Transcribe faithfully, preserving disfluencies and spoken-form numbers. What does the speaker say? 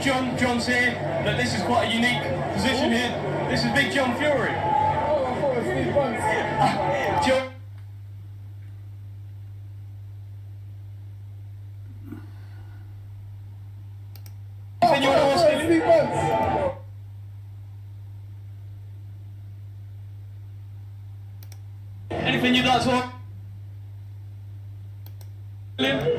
John. John's here. Look, this is quite a unique position here. This is Big John Fury. Oh, I thought it was Steve Bunce. John. Anything you want to ask him? Steve Bunce. Anything you'd like to ask?